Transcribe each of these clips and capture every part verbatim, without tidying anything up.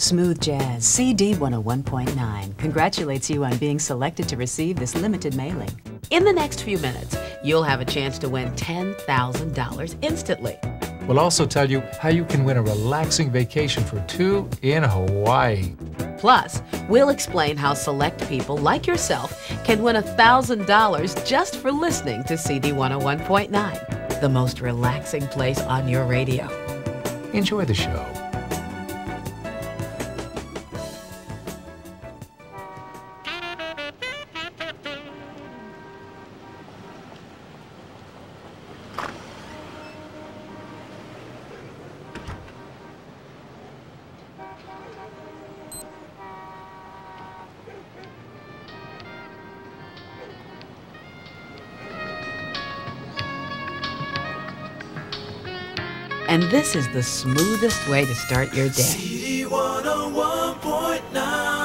Smooth Jazz C D one oh one point nine congratulates you on being selected to receive this limited mailing. In the next few minutes, you'll have a chance to win ten thousand dollars instantly. We'll also tell you how you can win a relaxing vacation for two in Hawaii. Plus, we'll explain how select people like yourself can win one thousand dollars just for listening to C D one oh one point nine, the most relaxing place on your radio. Enjoy the show. And this is the smoothest way to start your day. C D one oh one point nine.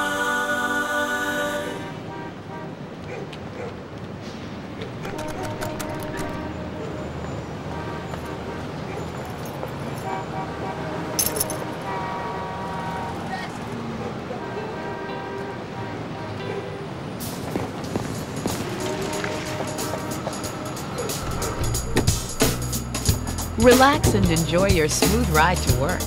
Relax and enjoy your smooth ride to work.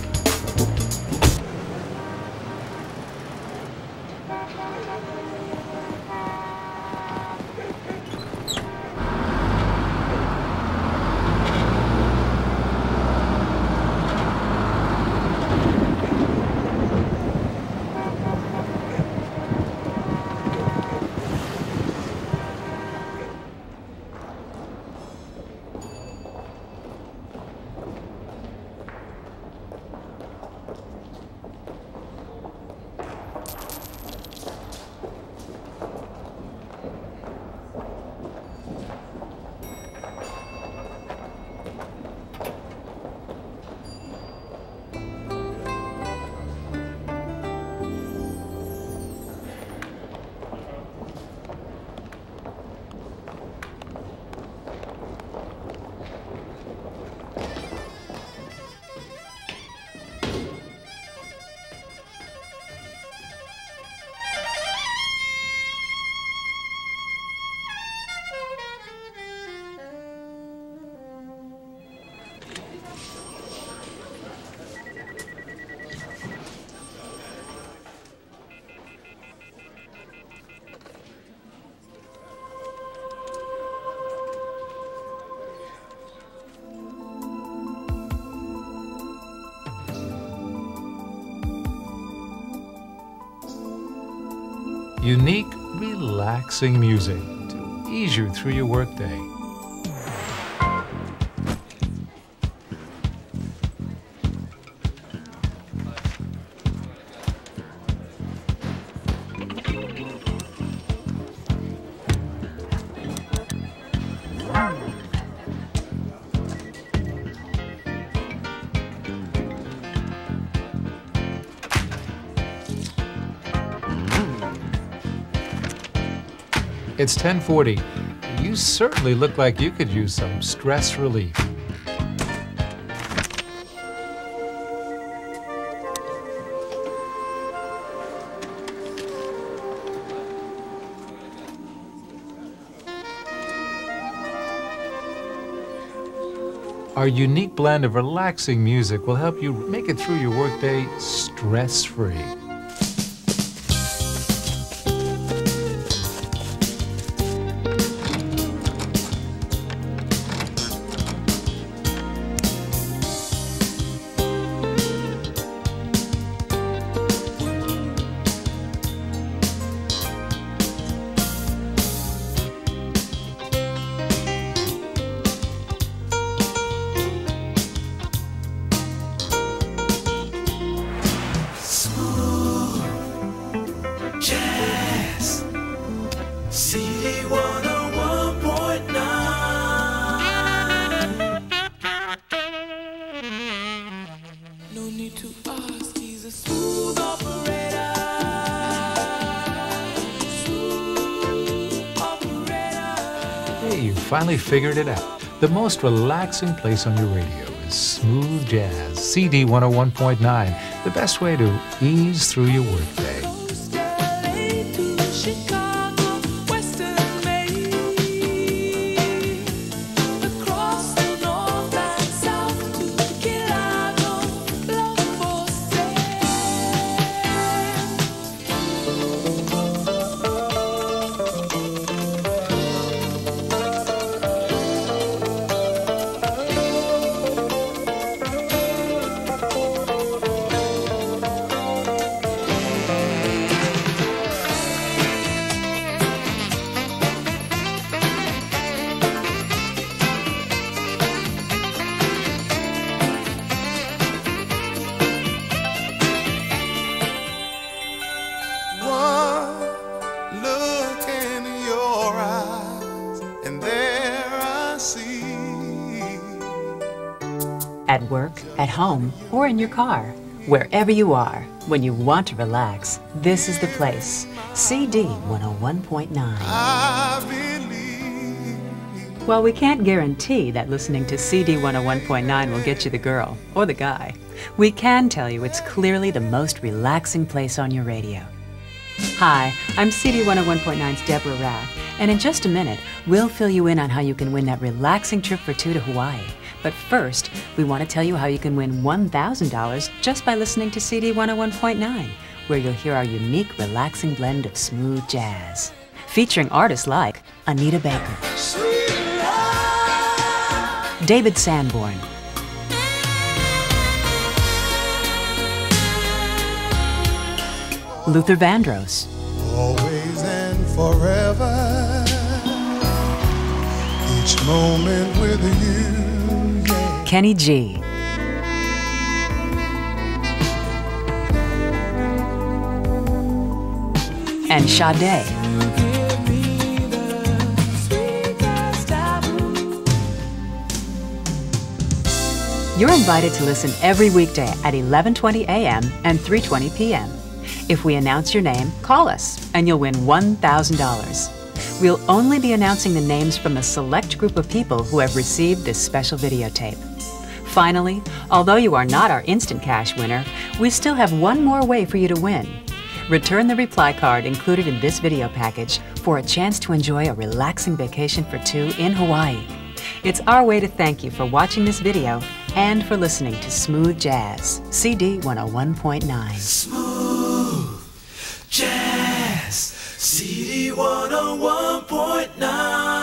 Unique, relaxing music to ease you through your workday. It's ten forty. You certainly look like you could use some stress relief. Our unique blend of relaxing music will help you make it through your workday stress-free. You finally figured it out. The most relaxing place on your radio is Smooth Jazz, C D one oh one point nine. the best way to ease through your workday. At work, at home, or in your car. Wherever you are, when you want to relax, this is the place. C D one oh one point nine. While we can't guarantee that listening to C D one oh one point nine will get you the girl or the guy, we can tell you it's clearly the most relaxing place on your radio. Hi, I'm C D one oh one point nine's Deborah Rath, and in just a minute, we'll fill you in on how you can win that relaxing trip for two to Hawaii. But first, we want to tell you how you can win one thousand dollars just by listening to C D one oh one point nine, where you'll hear our unique, relaxing blend of smooth jazz, featuring artists like Anita Baker, David Sanborn, Luther Vandross, always and forever, each moment with you. Kenny G, and Sade. You're invited to listen every weekday at eleven twenty a m and three twenty p m If we announce your name, call us and you'll win one thousand dollars. We'll only be announcing the names from a select group of people who have received this special videotape. Finally, although you are not our instant cash winner, we still have one more way for you to win. Return the reply card included in this video package for a chance to enjoy a relaxing vacation for two in Hawaii. It's our way to thank you for watching this video and for listening to Smooth Jazz, C D one oh one point nine. Smooth Jazz, C D one oh one point nine.